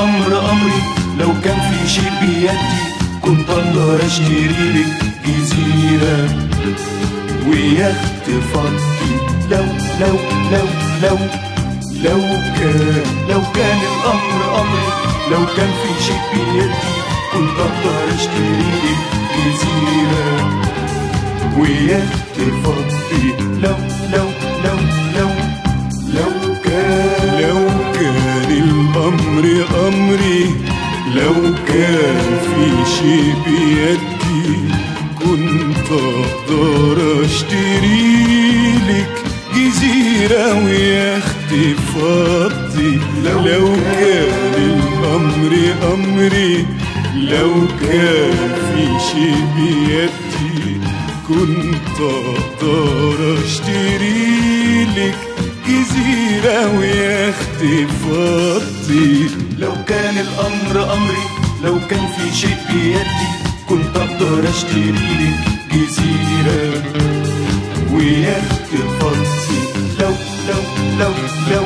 الأمر أمري، لو كان في شيء بيدي كنت أقدر أشتري لك جزيرة ويخت فضي. لو لو لو لو لو كان الأمر أمري، لو كان في شيء بيدي كنت أقدر أشتري لك جزيرة ويخت فضي. لو لو لو لو لو كان الأمر أمري، لو كان في شيء بيدي كنت أقدر أشتري لك جزيرة ويخت فضي. لو كان الأمر أمري، لو كان في شيء بيدي كنت أقدر أشتري لك جزيرة ويخت فضي. لو كان الأمر أمري، لو كان في شيء بيدي كنت أقدر أشتري لك جزيرة ويخت فضي. لو لو لو لو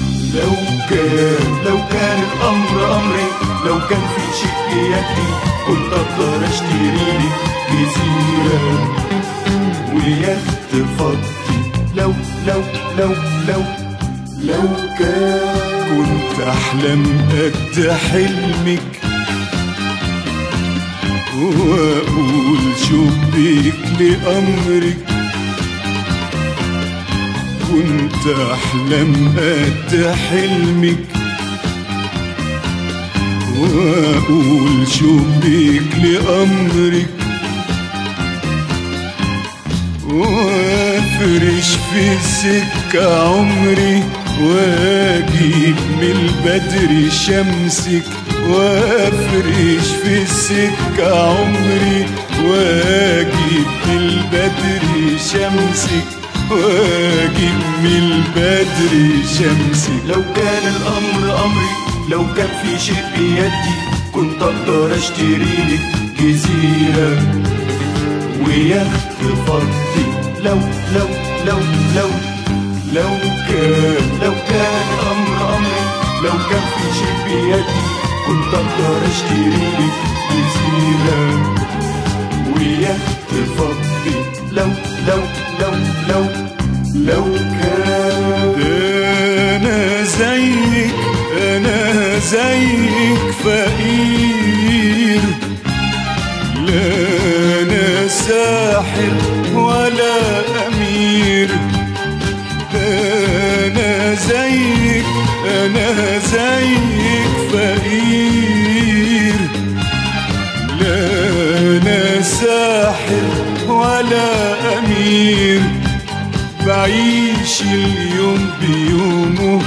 لو كان الأمر أمري، لو كان في شيء بيدي كنت أقدر أشتري لك جزيرة ويخت فضي. لو لو لو لو لو كنت أحلم قد حلمك وأقول شبيك لأمرك، كنت أحلم قد حلمك وأقول شبيك لأمرك، وافرش في السكة عمري واجيب من البدر شمسك، وافرش في السكة عمري واجيب من البدر شمسك، واجيب من البدر شمسك. لو كان الأمر أمري، لو كان في شيء بيدي كنت أقدر أشتري لك جزيرة ويخت فضي. لو لو لو لو لو كان الأمر أمري، لو كان في شيء بيدي كنت أقدر أشتري لك جزيرة ويخت فضي. لو لو لو لو لو كان أنا زيك، أنا زيك فقير، لا أنا ساحر ولا أمير، أنا زيك، أنا زيك فقير، لا أنا ساحر ولا أمير، بعيش اليوم بيومه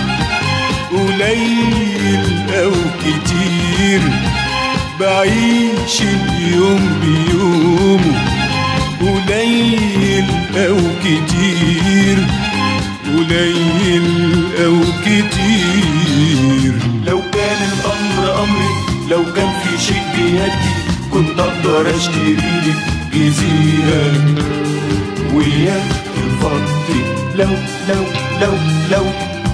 قليل أو كتير، بعيش اليوم بيومه قليل أو كتير، قليل أو كتير. لو كان الأمر أمري، لو كان في شيء بيدي كنت أقدر أشتري لك جزيرة ويخت فضي. لو لو لو لو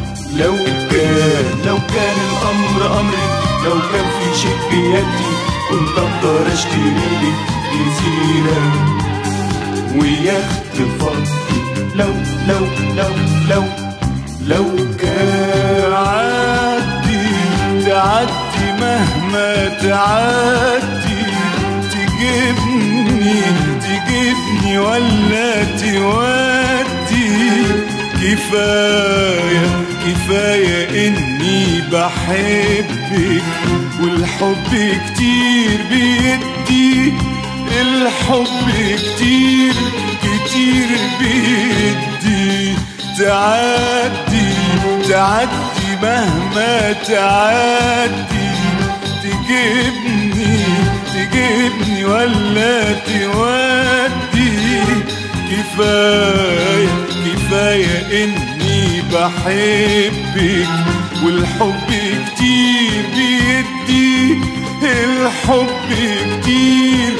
لو كان الأمر أمري، لو كان في شيء بيدي كنت أقدر أشتري لك جزيرة ويخت فضي. لو لو لو لو لو كان تعدي مهما تعدي، تجيبني ولا تودي، كفاية إني بحبك والحب كتير بيدي، الحب كتير بيدي، تعدي مهما تعدي، تجيبني ولا تودي، كفاية إني بحبك والحب كتير بيدي، الحب كتير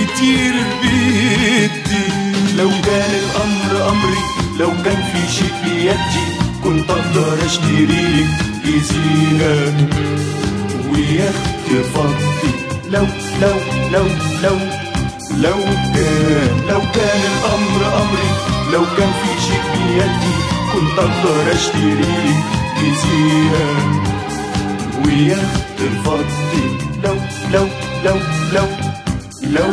بيدي. لو كان الأمر أمري، لو كان في شيء بيدي كنت أقدر أشتري لك جزيرة ويخت فضي. لو لو كان الأمر أمري، لو كان في شيء بيدي، كنت أقدر أشتري لي جزيرة ويخت فضي. لو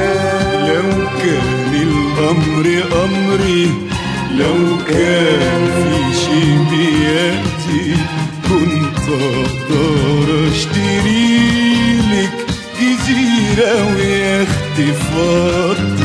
كان الأمر أمري، لو كان في شيء بيدي، كنت أقدر أشتري لك جزيرة ويخت فضي.